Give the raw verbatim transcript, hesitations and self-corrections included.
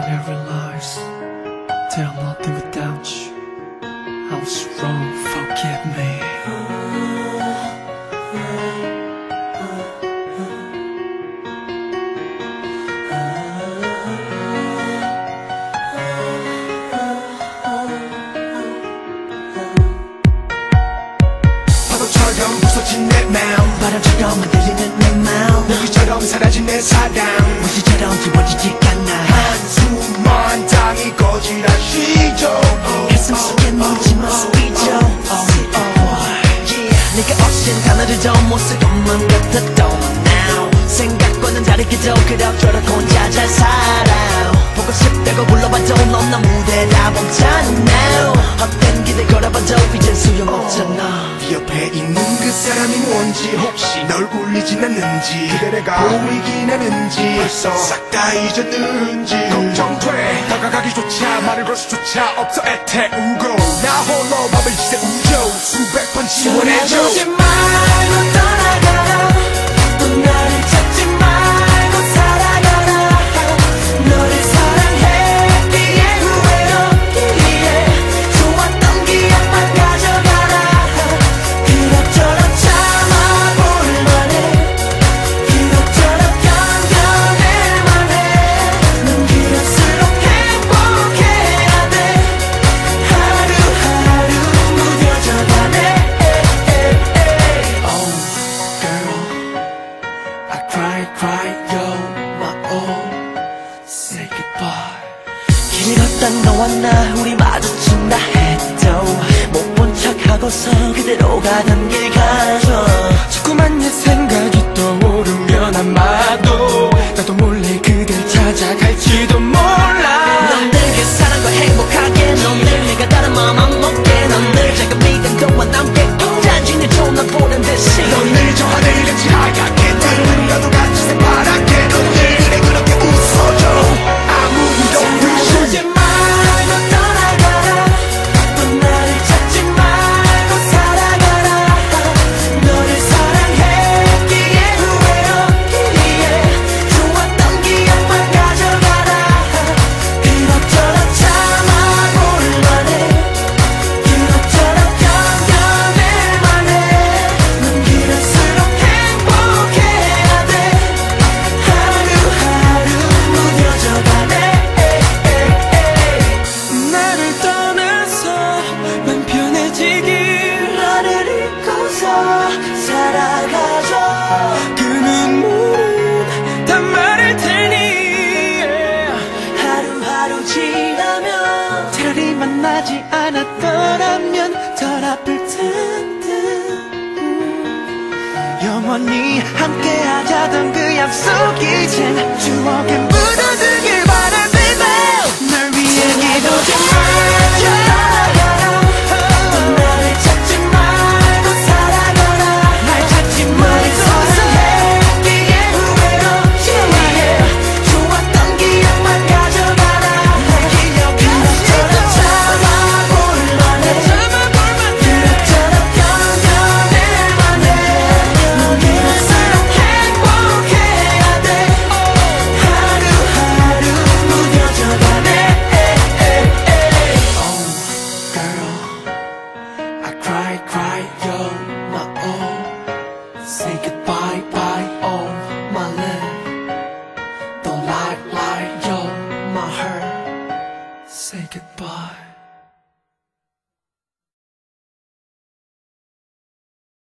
I realized that I'm nothing without you. I was wrong, forgive me. 파도처럼 부서진 내 마음, 바람처럼 흔들리는 내 마음, 무기처럼 사라진 내 사랑, 무시처럼 지워지지 않아. 한숨만 당이 거지라 쉬죠. 가슴 속에 묻힌 모습이죠. Oh, oh. 네가 없인 단어를 더 못 쓸 것만 같았던 now. 생각과는 다르게도 그럭저럭 혼자 잘 살아. 보고 싶다고 불러봐도 넌 나 무대라 멈잖아 now. 헛된 기대 걸어봐도 이젠 소용없잖아. 네 옆에 있는 그 사람이 뭔지, 혹시 널 울리진 않는지, 그대 내가 보이긴 하는지, 벌써 싹 다 잊었는지 걱정돼. 다가가기조차 말을 걸 수조차 없어 애태우고, 나 홀로 밤을 지새 우죠. 수백 번 지원해줘. 떠나지 말고 떠나가라. 또 나를 찾지 말고 살아가라. 너를 사랑했기에 후회없기에 좋았던 기억만 가져가라. 그럭저럭 참아볼 만해. 그럭저럭 견뎌낼 만해. 넌 길을수록 행복해야 돼. 하루하루 무뎌져가네. Oh, girl, I cry, cry, yo, my all. Say goodbye. 길 걷다 너와 나 우리 마주친다 해도 못 본 척하고서 그대로 가던 길 가죠. 자꾸만 옛 생각이 떠오르면 아마도 나도 몰래 그댈 찾아갈지도 몰라. 넌 늘 그 사랑과 행복하게, 넌 늘 내가 다른 마음 안 먹게, 넌 늘 작은 믿음 동안 남게 단지 좀 보는 듯이. 넌 늘 저 하늘을 같이 하얗게, 늘 나도 같이 새파랗게, 넌 늘 그래 그렇게 웃어줘. 아무 일 없듯이. 떠나지 말고 떠나가라. 또 나를 찾지 말고 살아가라. 너를 사랑했기에 후회없기에 좋았던 기억만 가져가라. 그럭저럭 참아볼 만해. 그럭저럭 견뎌낼 만해. 넌 길을수록 행복해야 돼. 하루하루 무뎌져가네. 나를 떠나서 맘 편해지길, 너를 잊고서 살아가죠. 그 눈물은 다 말할 테니. 하루하루 지나면 차라리 만나지 않았더라면 덜 아플 텐데. 음, 영원히 함께하자던 그 약속 이젠 추억에 묻어두길 바래 baby. 널 위해 기도지 말자. 또 나를 찾지 말고 살아가라. 날 찾지 말고 사랑했기에 후회없기에 좋았던 기억만 가져가라. 날 기억하시도록 참아볼 만해. 그럭저럭 견뎌낼 만해. 넌 길을수록 행복해야 돼. 하루하루 무뎌져가네. Oh, girl, I cry, cry, yo, my all. Say goodbye, bye, oh, my love. Don't lie, lie, yo, my heart. Say goodbye.